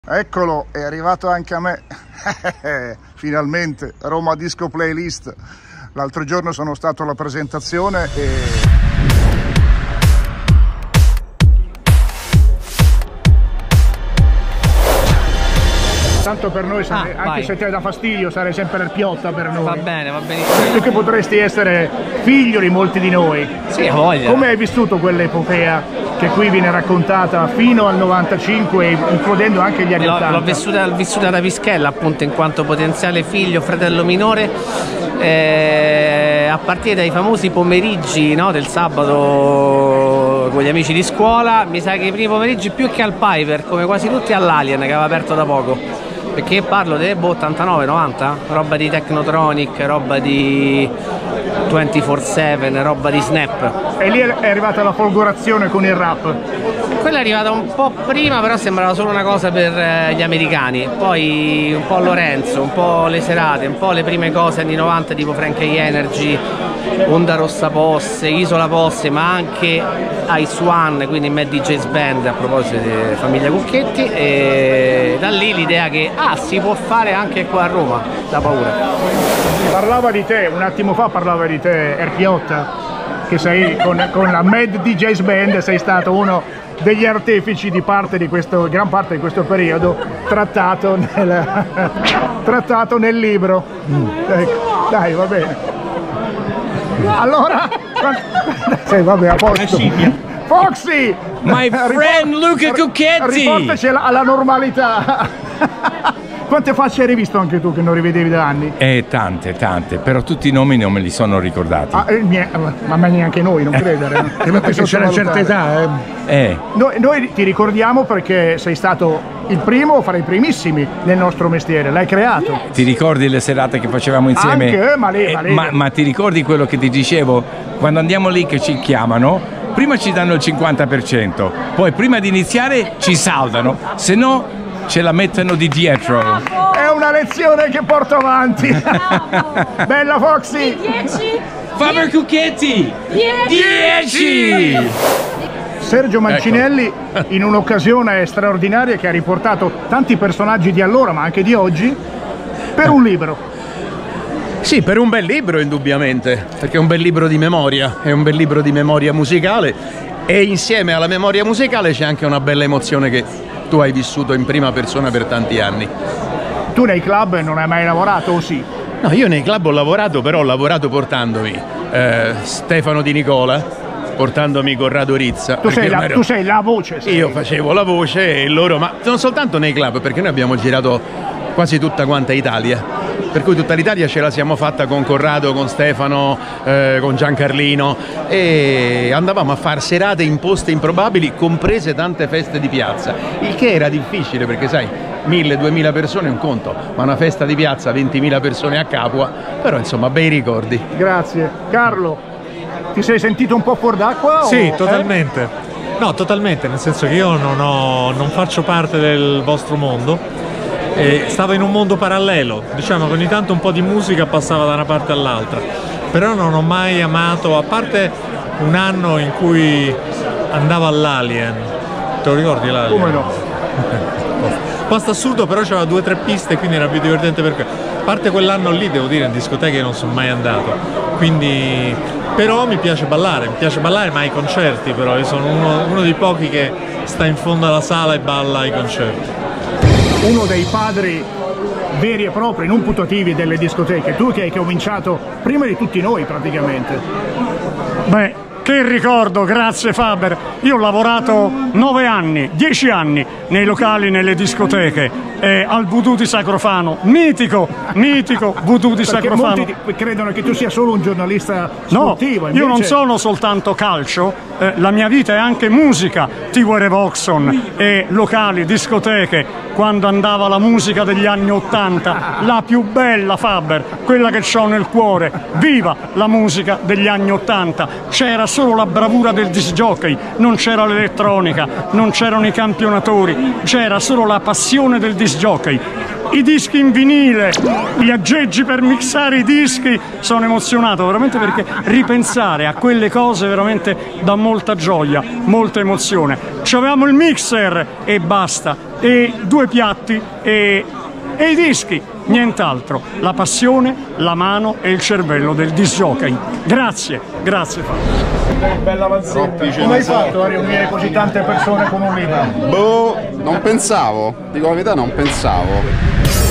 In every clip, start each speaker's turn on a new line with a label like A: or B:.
A: Eccolo, è arrivato anche a me. Finalmente, Roma Disco Playlist. L'altro giorno sono stato alla presentazione e... tanto per noi, anche
B: vai.
A: se ti dà fastidio, sarei sempre il Piotta per noi.
B: Va bene, va benissimo.
A: Tu che potresti essere figlio di molti di noi.
B: Sì, a voglia.
A: Come hai vissuto quell'epopea che qui viene raccontata fino al 95, includendo anche gli anni 80?
B: L'ho vissuta da Pischella, appunto, in quanto potenziale figlio, fratello minore, a partire dai famosi pomeriggi, no, del sabato con gli amici di scuola. Mi sa che i primi pomeriggi, più che al Piper, come quasi tutti, all'Alien, che aveva aperto da poco. Perché parlo del 89-90, roba di Technotronic, roba di 24/7, roba di Snap.
A: E lì è arrivata la folgorazione con il rap.
B: Quella è arrivata un po' prima, però sembrava solo una cosa per gli americani. Poi un po' Lorenzo, un po' le serate, un po' le prime cose anni 90 tipo Frankie Energy, Onda Rossa Posse, Isola Posse, ma anche Ice One, quindi Mad DJ's Band, a proposito di Famiglia Cucchetti. E da lì l'idea che si può fare anche qua a Roma, da paura.
A: Parlava di te, un attimo fa parlava di te Erpiotta, che sei con la Mad DJ's Band, sei stato uno degli artefici di gran parte di questo periodo trattato nel libro. Ecco, dai, va bene. Allora, vabbè, a posto. Foxy!
B: My friend Luca Cucchetti!
A: Riportaci alla normalità. Quante facce hai rivisto anche tu che non rivedevi da anni?
C: Tante, però tutti i nomi non me li sono ricordati.
A: Ma neanche noi, non credere.
D: Perché c'è una certa età.
A: Noi ti ricordiamo perché sei stato il primo, fra i primissimi nel nostro mestiere, l'hai creato.
C: Ti ricordi le serate che facevamo insieme?
A: Anche,
C: ma ti ricordi quello che ti dicevo? Quando andiamo lì che ci chiamano, prima ci danno il 50%, poi prima di iniziare ci saldano, se no ce la mettono di dietro.
A: È una lezione che porto avanti. Bella Foxy!
E: 10!
C: Faber Cucchetti! 10!
A: Sergio Mancinelli, in un'occasione straordinaria che ha riportato tanti personaggi di allora ma anche di oggi per un libro.
D: Sì, per un bel libro indubbiamente, perché è un bel libro di memoria, è un bel libro di memoria musicale e insieme alla memoria musicale c'è anche una bella emozione che tu hai vissuto in prima persona per tanti anni.
A: Tu nei club non hai mai lavorato o sì?
D: No, io nei club ho lavorato, però ho lavorato portandomi Stefano Di Nicola, portandomi Corrado Rizza.
A: Tu sei la voce.
D: Io facevo la voce e loro, ma non soltanto nei club, perché noi abbiamo girato quasi tutta quanta Italia. Per cui tutta l'Italia ce la siamo fatta con Corrado, con Stefano, con Giancarlino e andavamo a fare serate in posti improbabili, comprese tante feste di piazza, il che era difficile perché sai, 1000-2000 persone è un conto, ma una festa di piazza, 20.000 persone a Capua, però insomma bei ricordi.
A: Grazie. Carlo, ti sei sentito un po' fuori d'acqua?
F: Sì, totalmente. No, totalmente, nel senso che io non faccio parte del vostro mondo. Stavo in un mondo parallelo, diciamo che ogni tanto un po' di musica passava da una parte all'altra, però non ho mai amato, a parte un anno in cui andavo all'Alien, te lo ricordi l'Alien?
A: Come no?
F: Posto assurdo, però c'aveva 2 o 3 piste, quindi era più divertente per quello. A parte quell'anno lì, devo dire, in discoteche non sono mai andato, quindi... Però mi piace ballare ma ai concerti, però io sono uno dei pochi che sta in fondo alla sala e balla ai concerti.
A: Uno dei padri veri e propri, non putativi delle discoteche, tu che hai cominciato prima di tutti noi praticamente.
G: Beh, che ricordo, grazie Faber. Io ho lavorato 9 anni, 10 anni nei locali, nelle discoteche, al Voodoo di Sacrofano, mitico Voodoo di Sacrofano.
A: Molti credono che tu sia solo un giornalista sportivo.
G: No, io non sono soltanto calcio, la mia vita è anche musica, TV Revoxon e locali, discoteche, quando andava la musica degli anni 80, la più bella Faber, quella che ho nel cuore, viva la musica degli anni 80, c'era solo la bravura del disc jockey, non c'era l'elettronica, non c'erano i campionatori, c'era solo la passione del disc jockey. i dischi in vinile, gli aggeggi per mixare i dischi. Sono emozionato veramente perché ripensare a quelle cose veramente dà molta gioia, molta emozione. C'avevamo il mixer e basta, e 2 piatti e i dischi, nient'altro. La passione, la mano e il cervello del disc jockey. Grazie Fabio.
A: Bella Mazzetta. Come hai fatto a riunire così tante persone con un libro?
E: Boh, non pensavo, dico la verità, non pensavo.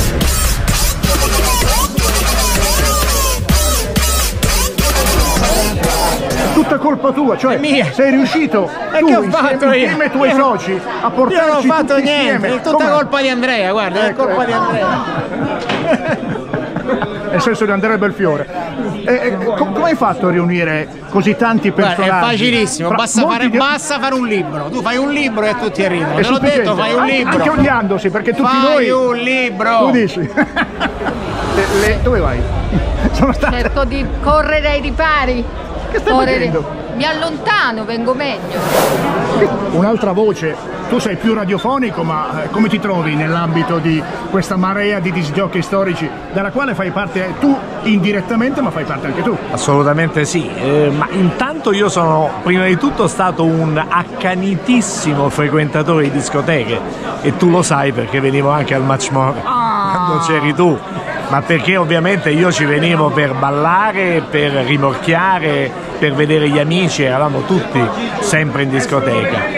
A: Tutta colpa tua, cioè sei riuscito tu insieme ai tuoi soci a portarci.
B: Io non ho fatto
A: tutti
B: niente,
A: insieme.
B: è tutta colpa di Andrea, guarda, è colpa di Andrea.
A: Nel senso di Andrea Belfiore. Come hai fatto a riunire così tanti personaggi?
B: Guarda, è facilissimo, basta fare un libro. Tu fai un libro e tutti arrivano. Te l'ho detto, fai un libro.
A: Anche odiandosi, perché tutti
B: fai
A: noi...
B: un libro!
A: Tu dici? Dove vai? Sono stato...
H: Cerco di correre ai ripari.
A: Che stai facendo?
H: Mi allontano, vengo meglio.
A: Un'altra voce, tu sei più radiofonico, ma come ti trovi nell'ambito di questa marea di disc jockey storici dalla quale fai parte tu indirettamente, ma fai parte anche tu?
F: Assolutamente sì, ma intanto io sono prima di tutto stato un accanitissimo frequentatore di discoteche e tu lo sai perché venivo anche al Much More quando c'eri tu, ma perché ovviamente io ci venivo per ballare, per rimorchiare, per vedere gli amici, eravamo tutti sempre in discoteca.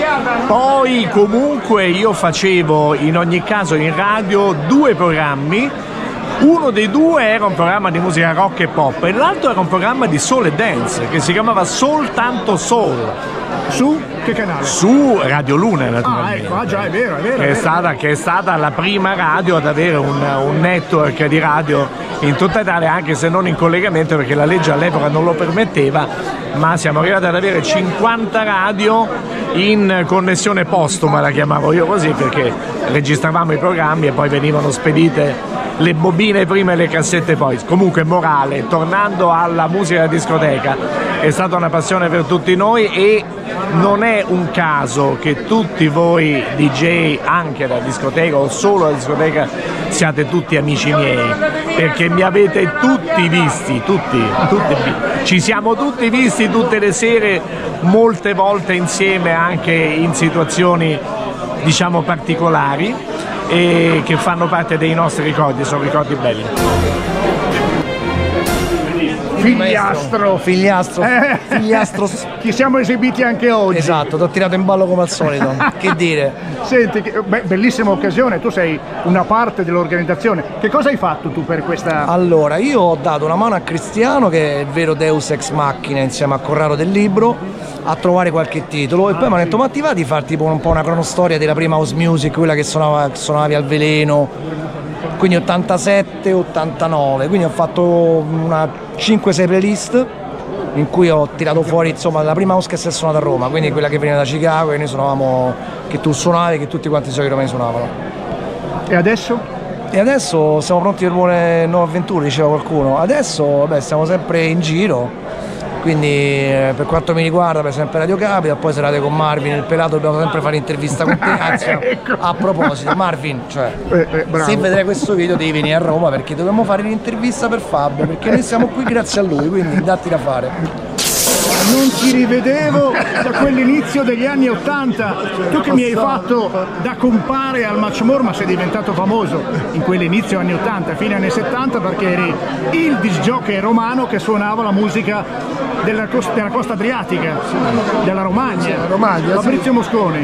F: Poi comunque io facevo in ogni caso in radio 2 programmi. Uno dei 2 era un programma di musica rock e pop e l'altro era un programma di soul e dance che si chiamava Soltanto Soul.
A: Su che canale?
F: Su Radio Luna naturalmente.
A: Ecco, già, è vero.
F: Che è stata la prima radio ad avere un network di radio in tutta Italia, anche se non in collegamento perché la legge all'epoca non lo permetteva, ma siamo arrivati ad avere 50 radio in connessione postuma, la chiamavo io così, perché registravamo i programmi e poi venivano spedite le bobine prima e le cassette poi. Comunque morale, tornando alla musica da discoteca, è stata una passione per tutti noi e non è un caso che tutti voi DJ anche da discoteca o solo da discoteca siate tutti amici miei, perché mi avete tutti visti, tutti, ci siamo tutti visti tutte le sere, molte volte insieme anche in situazioni diciamo particolari e che fanno parte dei nostri ricordi, sono ricordi belli.
A: Figliastro! Ci siamo esibiti anche oggi.
I: Esatto, ti ho tirato in ballo come al solito. Che dire?
A: Senti, bellissima occasione, tu sei una parte dell'organizzazione. Che cosa hai fatto tu per questa?
I: Allora, io ho dato una mano a Cristiano, che è il vero Deus Ex Machina, insieme a Corrado del Libro, a trovare qualche titolo e poi mi hanno detto ma ti va di fare tipo un po' una cronostoria della prima house music, quella che suonavi al Veleno, quindi 87-89, quindi ho fatto una 5-6 playlist in cui ho tirato fuori insomma la prima house che si è suonata a Roma, quindi quella che veniva da Chicago e noi suonavamo, che tu suonavi, che tutti quanti i suoi romani suonavano.
A: E adesso?
I: E adesso siamo pronti per nuove avventure, diceva qualcuno. Adesso vabbè, stiamo sempre in giro, quindi per quanto mi riguarda per esempio Radio Capital, poi serate con Marvin, il pelato, dobbiamo sempre fare intervista con te. Anzi,
A: Ecco.
I: A proposito, Marvin, cioè,
A: bravo.
I: se vedrai questo video devi venire a Roma perché dobbiamo fare l'intervista per Fabio, perché noi siamo qui grazie a lui, quindi datti da fare.
A: Non ti rivedevo da quell'inizio degli anni '80, tu che mi hai fatto da compare al Much More, ma sei diventato famoso in quell'inizio anni '80, fine anni '70, perché eri il disc jockey romano che suonava la musica della costa adriatica, della Romagna, Fabrizio Mosconi.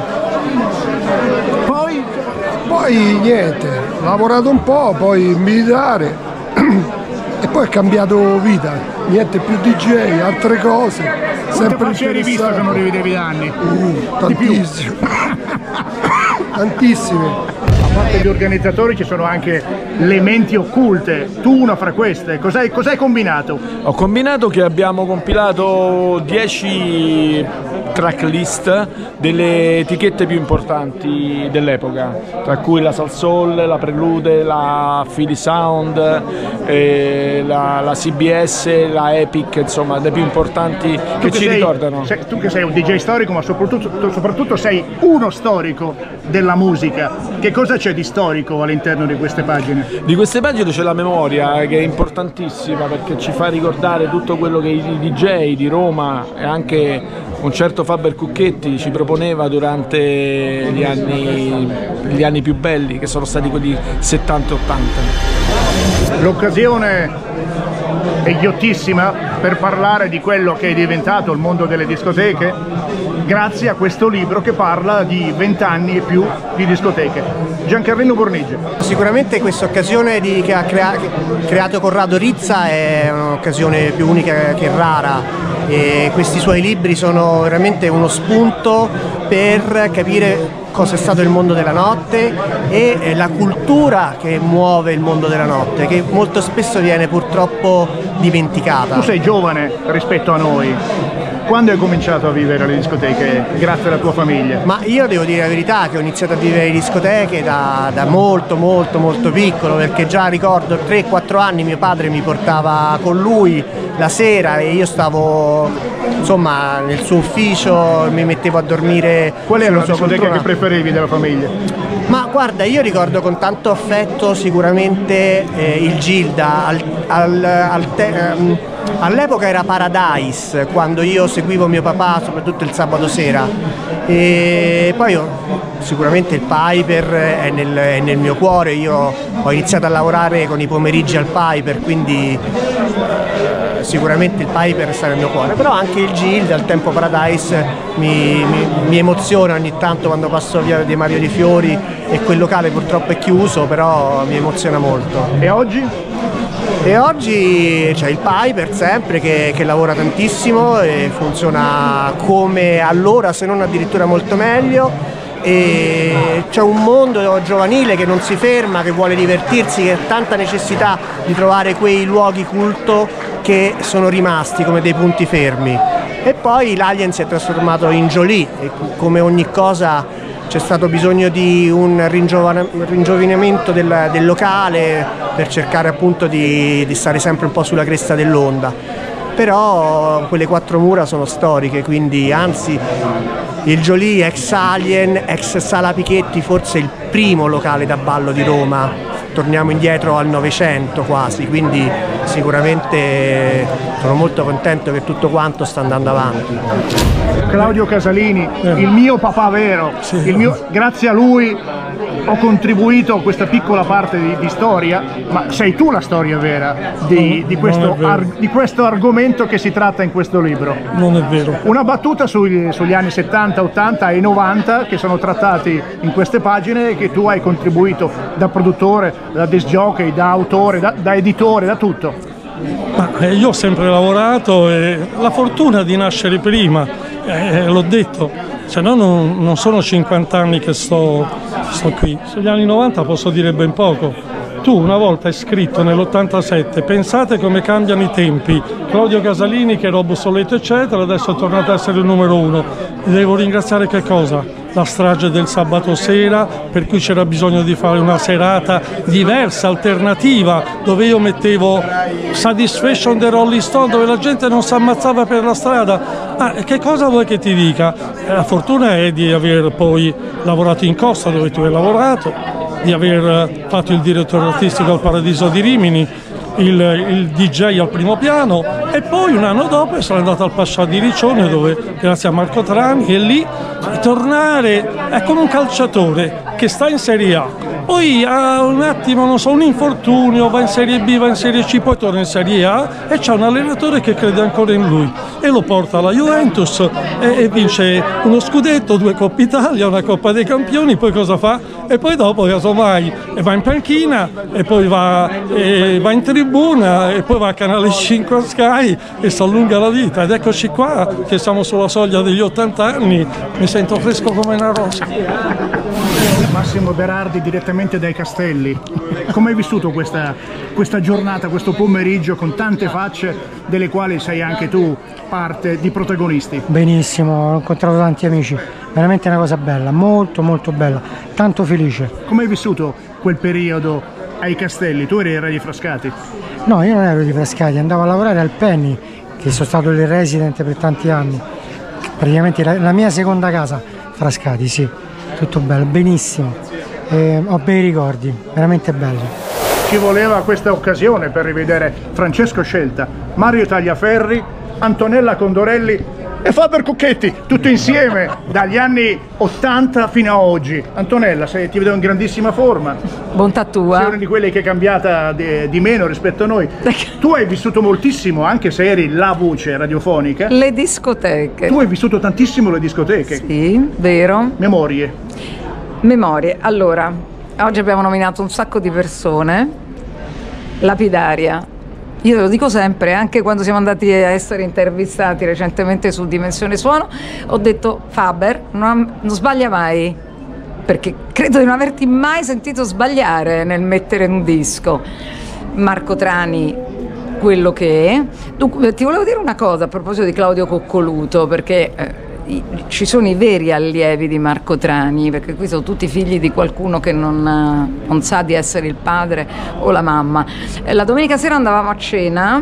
J: Poi niente, ho lavorato un po', poi militare e poi ho cambiato vita, niente più DJ, altre cose.
A: Quante facce hai rivisto che non rivedevi da anni?
J: Tantissime. Tantissime.
A: A parte gli organizzatori ci sono anche le menti occulte, tu una fra queste, cos'hai combinato?
K: Ho combinato che abbiamo compilato 10 tracklist delle etichette più importanti dell'epoca, tra cui la Salsoul, la Prelude, la Philly Sound, la CBS, la Epic, insomma le più importanti che ci ricordano.
A: Tu che sei un DJ storico, ma soprattutto sei uno storico della musica. Che cosa c'è di storico all'interno di queste pagine?
K: Di queste pagine c'è la memoria, che è importantissima perché ci fa ricordare tutto quello che i DJ di Roma e anche un certo Faber Cucchetti ci proponeva durante gli anni più belli, che sono stati quelli 70 e 80.
A: L'occasione è ghiottissima per parlare di quello che è diventato il mondo delle discoteche grazie a questo libro che parla di 20 anni e più di discoteche. Giancarlino Bornigi.
L: Sicuramente questa occasione che ha creato Corrado Rizza è un'occasione più unica che rara, e questi suoi libri sono veramente uno spunto per capire cosa è stato il mondo della notte e la cultura che muove il mondo della notte, che molto spesso viene purtroppo dimenticata.
A: Tu sei giovane rispetto a noi. Quando hai cominciato a vivere le discoteche grazie alla tua famiglia?
L: Ma io devo dire la verità che ho iniziato a vivere le discoteche da molto piccolo, perché già ricordo 3-4 anni mio padre mi portava con lui la sera e io stavo insomma nel suo ufficio, mi mettevo a dormire.
A: Qual è la discoteca che preferivi della famiglia?
L: Ma guarda, io ricordo con tanto affetto sicuramente il Gilda, all'epoca era Paradise, quando io seguivo mio papà, soprattutto il sabato sera, e poi sicuramente il Piper è nel mio cuore. Io ho iniziato a lavorare con i pomeriggi al Piper, quindi sicuramente il Piper sta nel mio cuore, però anche il Gilda, al tempo Paradise mi emoziona ogni tanto quando passo via di Mario di Fiori e quel locale purtroppo è chiuso, però mi emoziona molto.
A: E oggi?
L: E oggi c'è il Piper sempre che lavora tantissimo e funziona come allora, se non addirittura molto meglio, e c'è un mondo giovanile che non si ferma, che vuole divertirsi, che ha tanta necessità di trovare quei luoghi culto che sono rimasti come dei punti fermi. E poi l'Alien si è trasformato in Jolie e come ogni cosa c'è stato bisogno di un ringiovanimento del locale per cercare appunto di stare sempre un po' sulla cresta dell'onda. Però quelle 4 mura sono storiche, quindi anzi il Jolie ex Alien, ex Sala Pichetti, forse il primo locale da ballo di Roma. Torniamo indietro al Novecento quasi, quindi sicuramente sono molto contento che tutto quanto sta andando avanti.
A: Claudio Casalini, il mio papà vero, grazie a lui ho contribuito a questa piccola parte di storia, ma sei tu la storia vera di questo argomento che si tratta in questo libro.
M: Non è vero.
A: Una battuta sugli anni 70, 80 e 90 che sono trattati in queste pagine e che tu hai contribuito da produttore, da disc jockey, da autore, da editore, da tutto.
M: Ma io ho sempre lavorato e la fortuna di nascere prima, l'ho detto, se no non sono 50 anni che sto qui. Sugli anni 90 posso dire ben poco. Tu una volta hai scritto nell'87, pensate come cambiano i tempi, Claudio Casalini che era obsoleto eccetera, adesso è tornato a essere il numero 1. Devo ringraziare che cosa? La strage del sabato sera, per cui c'era bisogno di fare una serata diversa, alternativa, dove io mettevo Satisfaction dei Rolling Stone, dove la gente non si ammazzava per la strada. Che cosa vuoi che ti dica? La fortuna è di aver poi lavorato in Costa, dove tu hai lavorato, di aver fatto il direttore artistico al Paradiso di Rimini, il DJ al primo piano, e poi un anno dopo sono andato al Pascià di Riccione, dove grazie a Marco Trani, e lì tornare è come un calciatore che sta in Serie A, poi ha un attimo, non so, un infortunio, va in Serie B, va in Serie C, poi torna in Serie A e c'è un allenatore che crede ancora in lui e lo porta alla Juventus e vince uno scudetto, 2 Coppe Italia, una Coppa dei Campioni, poi cosa fa? E poi dopo casomai va in panchina e poi va in tribuna e poi va a Canale 5 a Sky e si allunga la vita. Ed eccoci qua che siamo sulla soglia degli 80 anni, mi sento fresco come una rosa.
A: Massimo Berardi direttamente dai Castelli, come hai vissuto questa giornata, questo pomeriggio con tante facce delle quali sei anche tu parte di protagonisti?
N: Benissimo, ho incontrato tanti amici, veramente una cosa bella, molto molto bella, tanto felice.
A: Come hai vissuto quel periodo ai Castelli? Tu eri il re di Frascati?
N: No, io non ero di Frascati, andavo a lavorare al Penny, che sono stato il resident per tanti anni, praticamente la mia seconda casa, Frascati, sì. tutto bello, benissimo. Ho bei ricordi, veramente belli.
A: Ci voleva questa occasione per rivedere Francesco Scelta, Mario Tagliaferri, Antonella Condorelli e Faber Cucchetti, tutto insieme dagli anni 80 fino a oggi. Antonella, ti vedo in grandissima forma.
O: Bontà tua.
A: Sei una di quelle che è cambiata di meno rispetto a noi. Tu hai vissuto moltissimo, anche se eri la voce radiofonica.
O: Le discoteche.
A: Tu hai vissuto tantissimo le discoteche.
O: Sì, vero.
A: Memorie.
O: Allora, oggi abbiamo nominato un sacco di persone. Lapidaria. Io lo dico sempre, anche quando siamo andati a essere intervistati recentemente su Dimensione Suono, ho detto Faber, non sbaglia mai, perché credo di non averti mai sentito sbagliare nel mettere un disco. Marco Trani, quello che è. Dunque, ti volevo dire una cosa a proposito di Claudio Coccoluto, perché ci sono i veri allievi di Marco Trani, perché qui sono tutti figli di qualcuno che non sa di essere il padre o la mamma. La domenica sera andavamo a cena,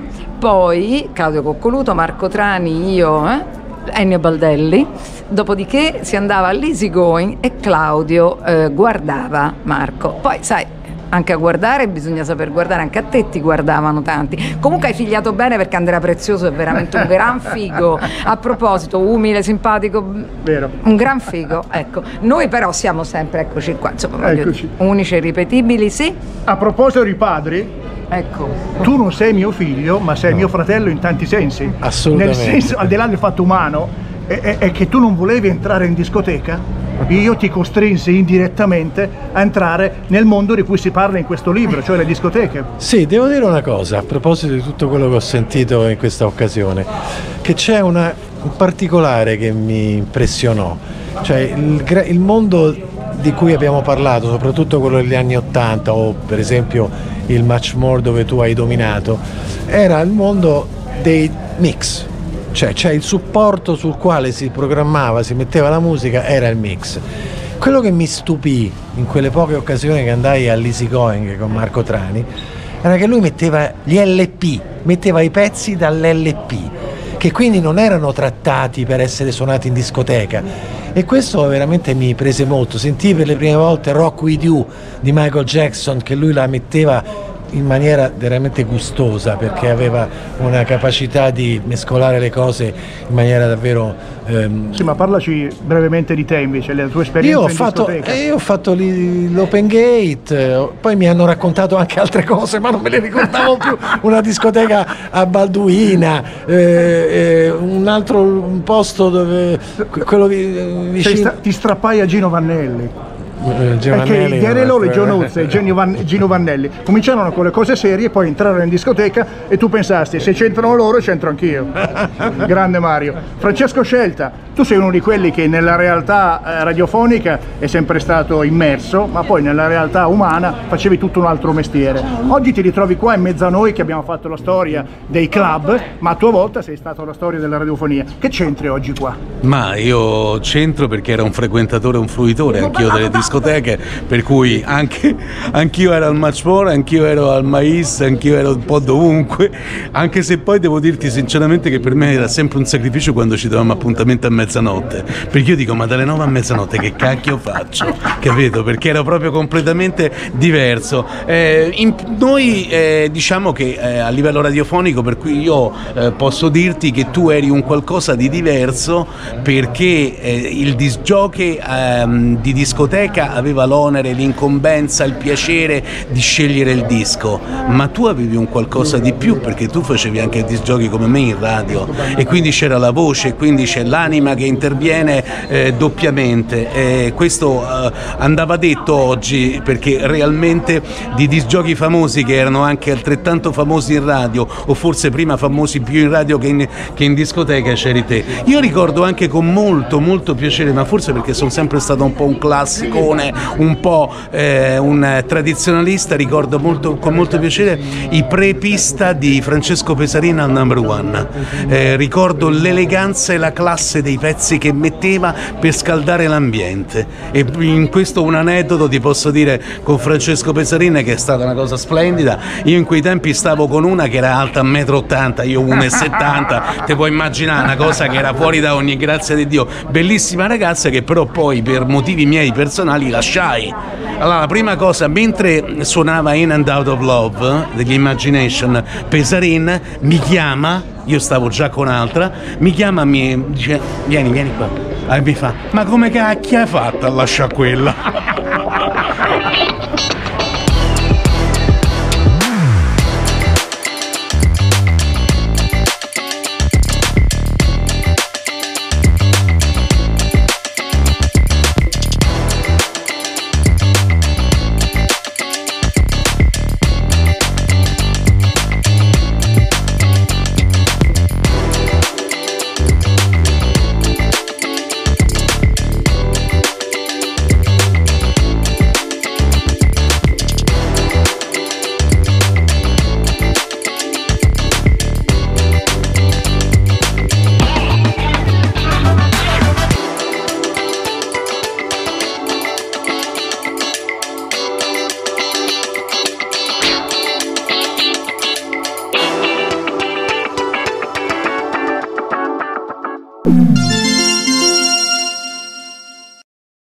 O: poi Claudio Coccoluto, Marco Trani, io, Ennio Baldelli, dopodiché si andava all'easy going e Claudio guardava Marco. Poi sai, anche a guardare bisogna saper guardare, anche a te ti guardavano tanti. Comunque hai figliato bene, perché Andrea Prezioso è veramente un gran figo. A proposito, umile, simpatico,
A: vero,
O: un gran figo. Ecco, noi però siamo sempre, eccoci qua, insomma, unici e irripetibili, sì.
A: A proposito di padri,
O: ecco,
A: tu non sei mio figlio, ma sei mio fratello in tanti sensi.
P: Assolutamente.
A: Nel senso, al di là del fatto umano, è che tu non volevi entrare in discoteca. Io ti costrinsi indirettamente a entrare nel mondo di cui si parla in questo libro, cioè le discoteche.
P: Sì, devo dire una cosa a proposito di tutto quello che ho sentito in questa occasione, che c'è un particolare che mi impressionò, cioè il mondo di cui abbiamo parlato, soprattutto quello degli anni '80 o per esempio il Much More dove tu hai dominato, era il mondo dei mix. Cioè c'è il supporto sul quale si programmava, si metteva la musica, era il mix. Quello che mi stupì in quelle poche occasioni che andai all'Easy Going con Marco Trani era che lui metteva gli LP, metteva i pezzi dall'LP, che quindi non erano trattati per essere suonati in discoteca. E questo veramente mi prese molto. Sentii per le prime volte Rock With You di Michael Jackson, che lui la metteva in maniera veramente gustosa, perché aveva una capacità di mescolare le cose in maniera davvero...
A: Sì, ma parlaci brevemente di te invece, la tua esperienza in discoteca.
P: Io ho fatto l'Open Gate, poi mi hanno raccontato anche altre cose, ma non me le ricordavo più. Una discoteca a Balduina, un posto dove... quello vicino...
A: Ti strappai a Gino Vannelli.
P: Perché
A: il Gherello, John Oates e Gino Vannelli cominciarono con le cose serie, poi entrarono in discoteca e tu pensasti, se c'entrano loro c'entro anch'io. Grande Mario. Francesco Scelta, tu sei uno di quelli che nella realtà radiofonica è sempre stato immerso, ma poi nella realtà umana facevi tutto un altro mestiere. Oggi ti ritrovi qua in mezzo a noi che abbiamo fatto la storia dei club, ma a tua volta sei stato la storia della radiofonia. Che c'entri oggi qua?
Q: Ma io c'entro perché ero un frequentatore, un fruitore anch'io delle discoteche, per cui anch'io ero al Much More, anch'io ero al Mais, anch'io ero un po' dovunque, anche se poi devo dirti sinceramente che per me era sempre un sacrificio quando ci davamo appuntamento a mezzanotte, perché io dico, ma dalle 9 a mezzanotte che cacchio faccio? Capito? Perché era proprio completamente diverso. Noi diciamo che a livello radiofonico, per cui io posso dirti che tu eri un qualcosa di diverso, perché il disc jockey di discoteca aveva l'onere, l'incombenza, il piacere di scegliere il disco, ma tu avevi un qualcosa di più, perché tu facevi anche il disc jockey come me in radio, e quindi c'era la voce, quindi c'è l'anima che interviene doppiamente. Questo andava detto oggi, perché realmente di disc jockey famosi, che erano anche altrettanto famosi in radio, o forse prima famosi più in radio che in discoteca, c'eri te. Io ricordo anche con molto piacere, ma forse perché sono sempre stato un po' un classico roccone, un po' un tradizionalista, ricordo con molto piacere i pre-pista di Francesco Pesarina al Number One. Ricordo l'eleganza e la classe dei pezzi che metteva per scaldare l'ambiente, e in questo un aneddoto ti posso dire con Francesco Pesarina che è stata una cosa splendida. Io in quei tempi stavo con una che era alta 1,80 m, io 1,70 m, ti puoi immaginare, una cosa che era fuori da ogni grazia di Dio, bellissima ragazza che però poi per motivi miei personali lasciai. Allora la prima cosa, mentre suonava In and Out of Love degli Imagination, Pesarin mi chiama, io stavo già con altra, mi chiama e mi dice vieni qua, e mi fa: ma come cacchio hai fatto a lasciare quella?